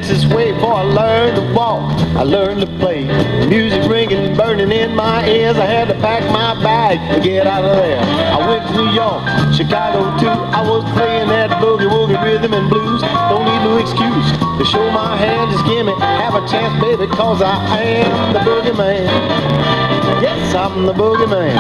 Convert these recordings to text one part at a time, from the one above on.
Texas way before I learned to walk. I learned to play. Music ringing, burning in my ears. I had to pack my bag to get out of there. I went to New York, Chicago too. I was playing that boogie woogie rhythm and blues. Don't need no excuse to show my hand. Just give me have a chance, baby, cause I am the boogie man. Yes, I'm the boogie man.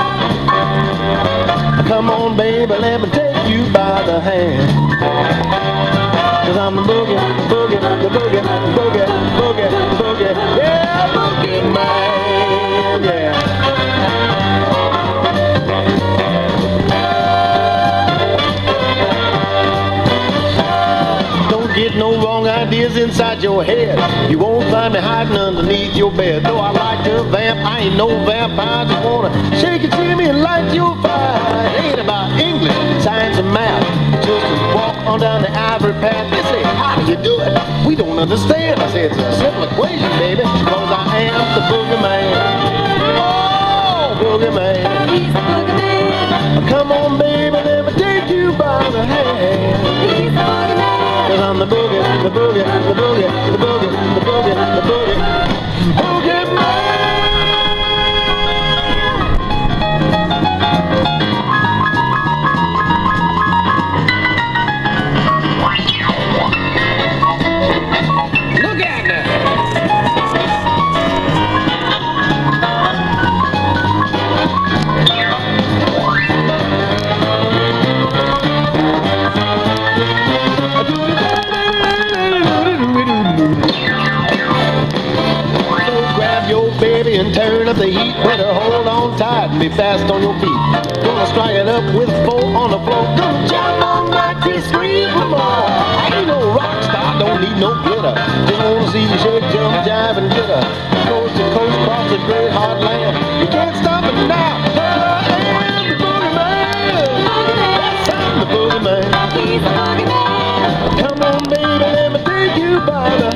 Come on, baby, let me take you by the hand. Cause I'm the boogie, boogie, the boogie, boogie, boogie, boogie, yeah, boogie man, yeah. Don't get no wrong ideas inside your head. You won't find me hiding underneath your bed. Though I like to vamp, I ain't no vampire. I just wanna shake it to me and light your fire. It ain't about English, science and math. Just to walk on down the ivory path. They say, how do you do it? We don't understand. I say, it's a simple equation, baby, cause I am the boogie man. Oh, boogie man. He's the boogie man. Come on, baby, let me take you by the hand. He's the boogie man. Cause I'm the boogie, the boogie, the boogie, the boogie, the boogie, the boogie, boogie man. Look at that. Baby, and turn up the heat. Better hold on tight and be fast on your feet. Gonna strike it up with a four on the floor. Gonna jump on like this, scream for more. I ain't no rock star, don't need no glitter. Just wanna see you shake, jump, jive, and glitter. Coast to coast, across the great hard land. You can't stop it now. I am the boogie man. Yes, I'm the boogie man. He's the boogie man. Come on, baby, let me take you by the